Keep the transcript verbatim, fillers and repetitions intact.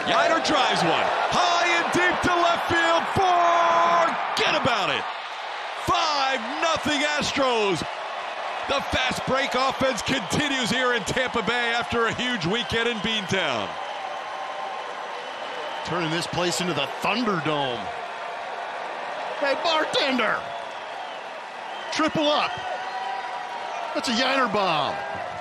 Yainer drives one. High and deep to left field. Forget about it. five nothing Astros. The fast break offense continues here in Tampa Bay after a huge weekend in Beantown. Turning this place into the Thunderdome. Hey, bartender. Triple up. That's a Yainer bomb.